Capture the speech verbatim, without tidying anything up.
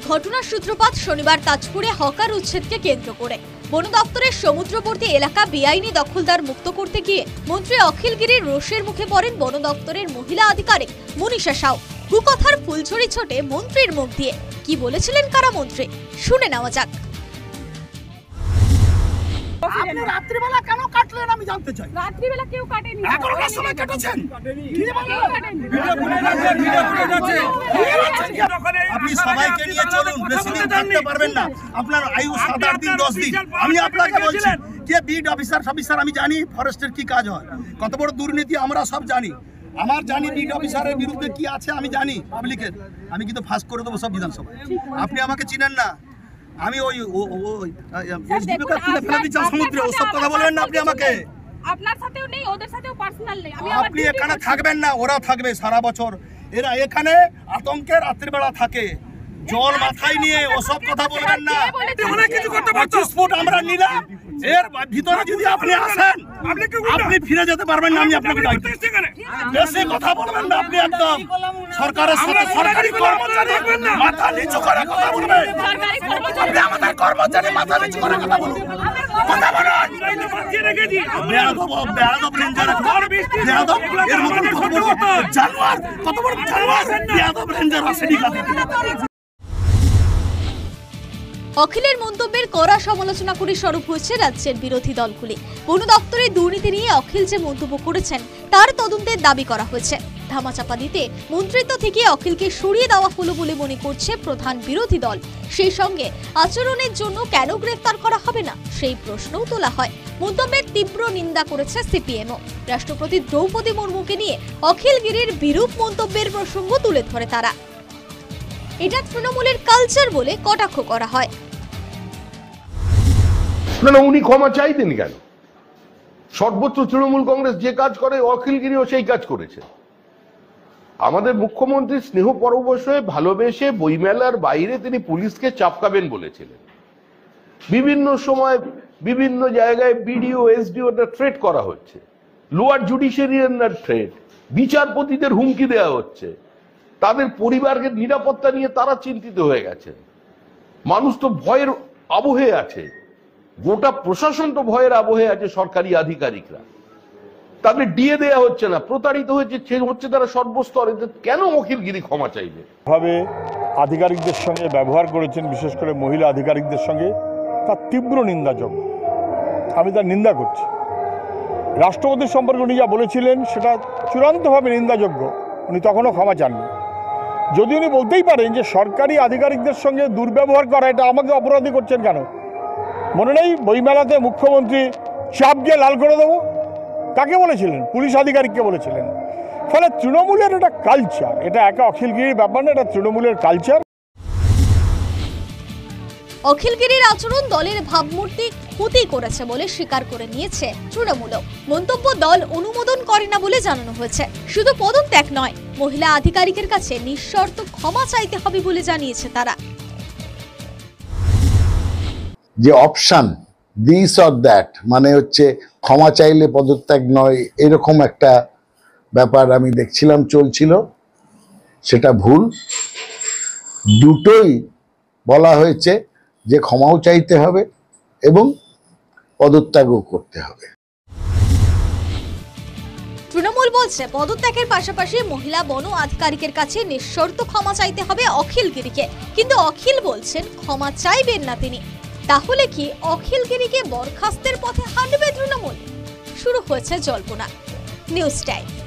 ঘটনার সূত্রপাত শনিবার তাজপুরে হকার উচ্ছেদকে কেন্দ্র করে। বন দপ্তরের সমুদ্রবর্তী এলাকা বেআইনি দখলদার মুক্ত করতে গিয়ে মন্ত্রী অখিল গিরির রোষের মুখে পড়েন বন দপ্তরের মহিলা আধিকারিক মনীষা সাউ। কুকথার ফুলঝুরি ছোটে মন্ত্রীর মুখ দিয়ে। কি বলেছিলেন কারা মন্ত্রী, শুনে নেওয়া যাক। আপনি রাত্রিবেলা কেন কাটলেন আমি জানতে চাই। রাত্রিবেলা কেউ কাটেনি, এগারোটার সময় কেটেছেন। আপনি সবাইকে নিয়ে চলুন, বেশি দিন থাকতে পারবেন না, আপনার আয়ু সাত আট দিন দশ দিন। আমি আপনাকে বলছি যে বিড অফিসার অফিসার আমি জানি ফরেস্টের কি কাজ হয়, কত বড় দুর্নীতি আমরা সব জানি। আমার জানি বিড অফিসারের বিরুদ্ধে কি আছে আমি জানি পাবলিকের, আমি কিন্তু ফাঁস করে দেবো সব বিধানসভায়। আপনি আমাকে চিনেন না, আমি ওই সমুদ্রে ওসব কথা বলবেন না আপনি আমাকে। আপনার সাথেও নেই, ওদের সাথেও পার্সোনাল নেই। আপনি এখানে থাকবেন না, ওরা থাকবে সারা বছর। এরা এখানে আতঙ্কে রাত্রিবেলা থাকে, জল মাথায় নিয়ে ওসব কথা বলবেন না। পঁচিশ ফুট আমরা নিলাম, এর ভিতরে যদি আপনি আসেন আপনি ফিরে যেতে পারবেন না। আমি আপনাকে বেশি কথা বলবেন না আপনি, একদম সরকারের সাথে সরকারি কর্মচারী মাথা নিচু করে কথা বলবেন। আপনি আমাদের কর্মচারী মাথা নিচু করে কথা বলুন, কথা বলুন। বেয়াদব বেয়াদব রেঞ্জার, বেয়াদব এর মতন কত বড় জানোয়ার, কত বড় জানোয়ার বেয়াদব রেঞ্জার আসেনি কাছে। অখিলের মন্তব্যের কড়া সমালোচনা করে সরব হয়েছে রাজ্যের বিরোধী দলগুলি। বন দপ্তরের দুর্নীতি নিয়ে অখিল যে মন্তব্য করেছেন তার তদন্তের দাবি করা হয়েছে। ধামাচাপা দিতে মন্ত্রিত্ব থেকে অখিলকে সরিয়ে দেওয়া হলো বলে মনে করছে প্রধান বিরোধী দল। সেই সঙ্গে আচরণের জন্য কেন গ্রেফতার করা হবে না সেই প্রশ্নও তোলা হয়। মন্তব্যের তীব্র নিন্দা করেছে সিপিএমও। রাষ্ট্রপতি দ্রৌপদী মুর্মুকে নিয়ে অখিল গিরির বিরূপ মন্তব্যের প্রসঙ্গ তুলে ধরে তারা। এটা তৃণমূলের কালচার বলে কটাক্ষ করা হয়। না না, উনি ক্ষমা চাইতেন কেন? সর্বোচ্চ তৃণমূল কংগ্রেস যে কাজ করে অখিলগিরিও সেই কাজ করেছে। আমাদের মুখ্যমন্ত্রী স্নেহ পরবশ হয়ে ভালোবেসে বইমেলার বাইরে তিনি পুলিশকে চাপকাবেন বলেছিলেন। বিভিন্ন সময় বিভিন্ন জায়গায় বিডিও এসডিও থ্রেট করা হচ্ছে, লোয়ার জুডিশিয়ারির থ্রেট, বিচারপতিদের হুমকি দেওয়া হচ্ছে, তাদের পরিবারের নিরাপত্তা নিয়ে তারা চিন্তিত হয়ে গেছেন। মানুষ তো ভয়ের আবহে আছে, গোটা প্রশাসন তো ভয়ের আবহে আছে। সরকারি আধিকারিকরা তাদের ডিএ দেয়া হচ্ছে না, প্রতারিত হয়েছে হচ্ছে তারা সর্বস্তরে। কেন অখিলগিরি ক্ষমা চাইবে? ভাবে আধিকারিকদের সঙ্গে ব্যবহার করেছেন, বিশেষ করে মহিলা আধিকারিকদের সঙ্গে, তার তীব্র নিন্দাযোগ্য। আমি তার নিন্দা করছি। রাষ্ট্রপতির সম্পর্কে উনি যা বলেছিলেন সেটা চূড়ান্তভাবে নিন্দাযোগ্য। উনি তখনও ক্ষমা চাননি। যদি উনি বলতেই পারেন যে সরকারি আধিকারিকদের সঙ্গে দুর্ব্যবহার করা, এটা আমাকে অপরাধী করছেন কেন? মনে নেই বইমেলাতে মুখ্যমন্ত্রী চাপ দিয়ে লাল করে দেবো, কাকে বলেছিলেন? পুলিশ আধিকারিককে বলেছিলেন। ফলে তৃণমূলের এটা কালচার, এটা একা অখিলগিরির ব্যাপার না, এটা তৃণমূলের কালচার। অখিলগিরির আচরণ দলের ভাবমূর্তি ক্ষতি করেছে বলে স্বীকার করে নিয়েছে তৃণমূলও। মন্তব্য দল অনুমোদন করে না বলে জানানো হয়েছে। শুধু পদত্যাগ নয়, মহিলা আধিকারিকের কাছে নিঃশর্ত ক্ষমা চাইতে হবে বলে জানিয়েছে তারা। যে অপশন দিস অর দ্যাট, মানে হচ্ছে ক্ষমা চাইলে পদত্যাগ নয়, এরকম একটা ব্যাপার আমি দেখছিলাম চলছিল, সেটা ভুল। দুটোই বলা হয়েছে যে ক্ষমাও চাইতে হবে এবং পদত্যাগও করতে হবে। তৃণমূল বলছে পদত্যাগের পাশাপাশি মহিলা বন আধিকারিকের কাছে নিঃশর্ত ক্ষমা চাইতে হবে অখিলগিরিকে। কিন্তু অখিল বলছেন ক্ষমা চাইবেন না তিনি। তাহলে কি অখিলগিরিকে বরখাস্তের পথে হাঁটবে তৃণমূল? শুরু হয়েছে জল্পনা। News time.